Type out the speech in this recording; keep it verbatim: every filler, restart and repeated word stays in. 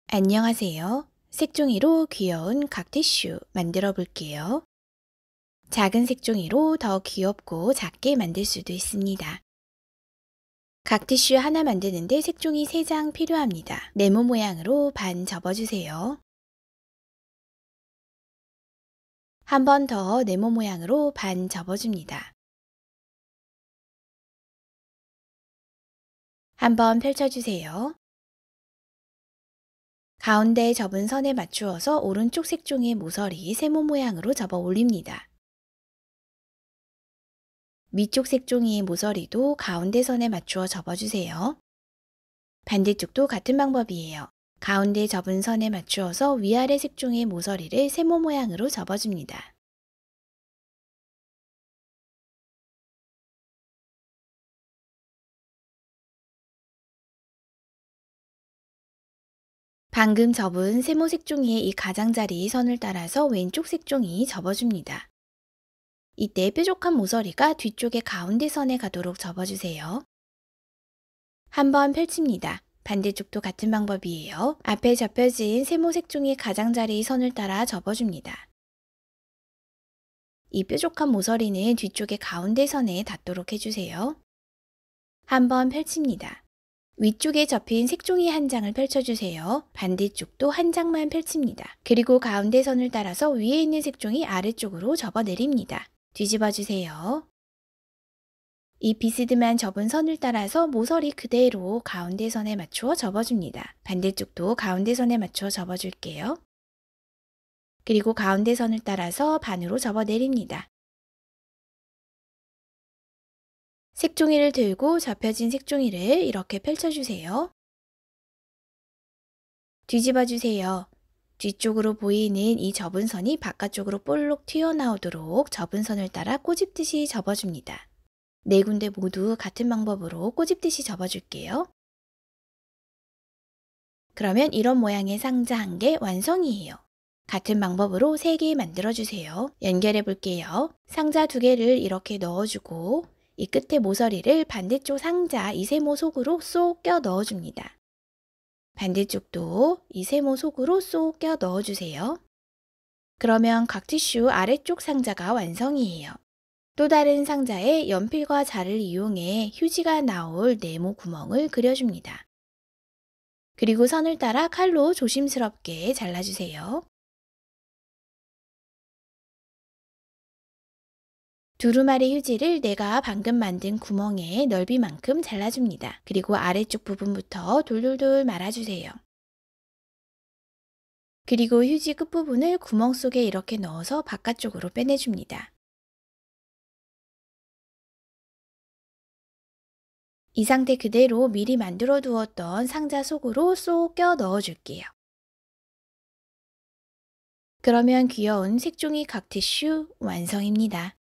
안녕하세요. 색종이로 귀여운 각티슈 만들어 볼게요. 작은 색종이로 더 귀엽고 작게 만들 수도 있습니다. 각티슈 하나 만드는데 색종이 세 장 필요합니다. 네모 모양으로 반 접어주세요. 한 번 더 네모 모양으로 반 접어줍니다. 한번 펼쳐주세요. 가운데 접은 선에 맞추어서 오른쪽 색종이의 모서리 세모 모양으로 접어 올립니다. 위쪽 색종이의 모서리도 가운데 선에 맞추어 접어주세요. 반대쪽도 같은 방법이에요. 가운데 접은 선에 맞추어서 위아래 색종이의 모서리를 세모 모양으로 접어줍니다. 방금 접은 세모 색종이의 이 가장자리 선을 따라서 왼쪽 색종이 접어줍니다. 이때 뾰족한 모서리가 뒤쪽의 가운데 선에 가도록 접어주세요. 한번 펼칩니다. 반대쪽도 같은 방법이에요. 앞에 접혀진 세모 색종이 가장자리 선을 따라 접어줍니다. 이 뾰족한 모서리는 뒤쪽의 가운데 선에 닿도록 해주세요. 한번 펼칩니다. 위쪽에 접힌 색종이 한 장을 펼쳐주세요. 반대쪽도 한 장만 펼칩니다. 그리고 가운데 선을 따라서 위에 있는 색종이 아래쪽으로 접어내립니다. 뒤집어 주세요. 이 비스듬한 접은 선을 따라서 모서리 그대로 가운데 선에 맞추어 접어줍니다. 반대쪽도 가운데 선에 맞추어 접어줄게요. 그리고 가운데 선을 따라서 반으로 접어내립니다. 색종이를 들고 접혀진 색종이를 이렇게 펼쳐주세요. 뒤집어 주세요. 뒤쪽으로 보이는 이 접은 선이 바깥쪽으로 볼록 튀어나오도록 접은 선을 따라 꼬집듯이 접어줍니다. 네 군데 모두 같은 방법으로 꼬집듯이 접어줄게요. 그러면 이런 모양의 상자 한 개 완성이에요. 같은 방법으로 세 개 만들어주세요. 연결해 볼게요. 상자 두 개를 이렇게 넣어주고 이 끝에 모서리를 반대쪽 상자 이 세모 속으로 쏙 껴 넣어줍니다. 반대쪽도 이 세모 속으로 쏙 껴 넣어주세요. 그러면 각티슈 아래쪽 상자가 완성이에요. 또 다른 상자에 연필과 자를 이용해 휴지가 나올 네모 구멍을 그려줍니다. 그리고 선을 따라 칼로 조심스럽게 잘라주세요. 두루마리 휴지를 내가 방금 만든 구멍의 넓이만큼 잘라줍니다. 그리고 아래쪽 부분부터 돌돌돌 말아주세요. 그리고 휴지 끝부분을 구멍 속에 이렇게 넣어서 바깥쪽으로 빼내줍니다. 이 상태 그대로 미리 만들어 두었던 상자 속으로 쏙 껴 넣어줄게요. 그러면 귀여운 색종이 각티슈 완성입니다.